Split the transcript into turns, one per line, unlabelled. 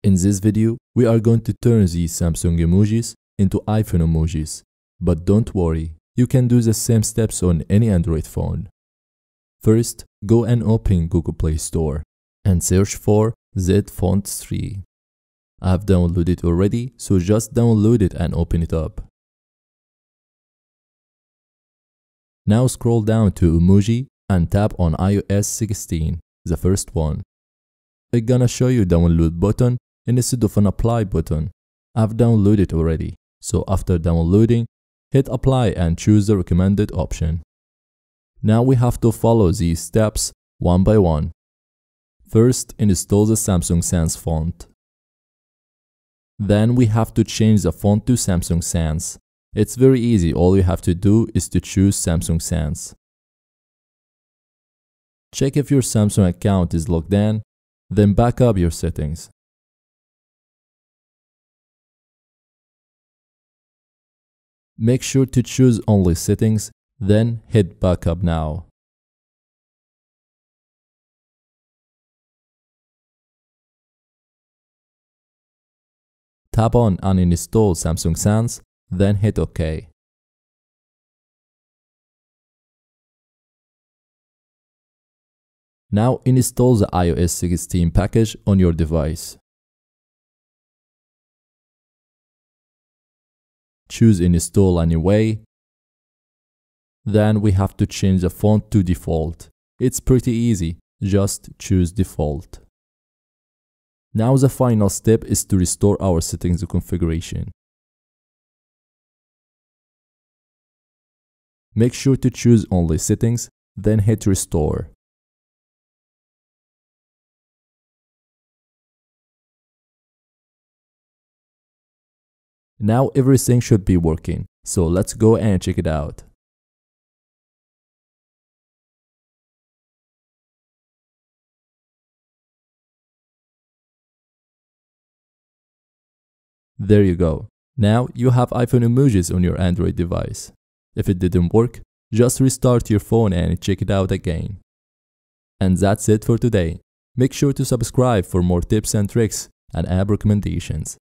In this video, we are going to turn these Samsung emojis into iPhone emojis. But don't worry, you can do the same steps on any Android phone. First, go and open Google Play Store and search for Z Font 3. I have downloaded it already, so just download it and open it up. Now scroll down to Emoji and tap on iOS 16, the first one. It's gonna show you download button instead of an apply button. I've downloaded it already, so after downloading, hit apply and choose the recommended option. Now we have to follow these steps one by one. First, install the Samsung Sans font. Then we have to change the font to Samsung Sans. It's very easy, all you have to do is to choose Samsung Sans. Check if your Samsung account is logged in, then back up your settings. Make sure to choose only settings, then hit backup now. Tap on uninstall Samsung Sans, then hit OK. Now install the iOS 16 package on your device. Choose Install Anyway. Then we have to change the font to default. It's pretty easy, just choose default. Now the final step is to restore our settings configuration. Make sure to choose only settings, then hit restore. Now everything should be working, so let's go and check it out. There you go. Now you have iPhone emojis on your Android device. If it didn't work, just restart your phone and check it out again. And that's it for today. Make sure to subscribe for more tips and tricks and app recommendations.